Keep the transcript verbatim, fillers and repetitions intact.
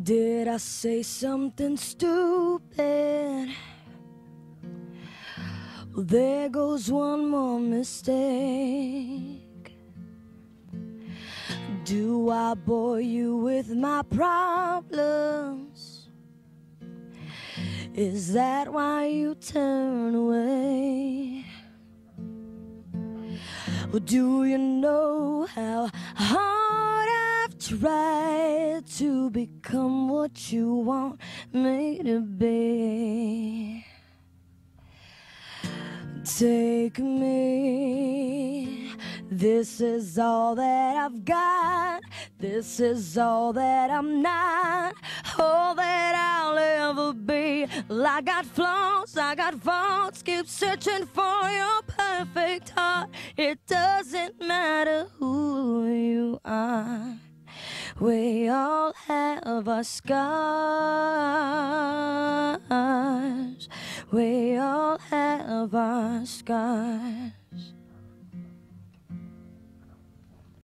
Did I say something stupid? Well, there goes one more mistake. Do I bore you with my problems? Is that why you turn away? Well, do you know how hard I've tried to become what you want me to be? Take me. This is all that I've got. This is all that I'm not. All that I'll ever be. Well, I got flaws, I got faults. Keep searching for your perfect heart. It doesn't matter who you are. We all have our scars. We all have our scars.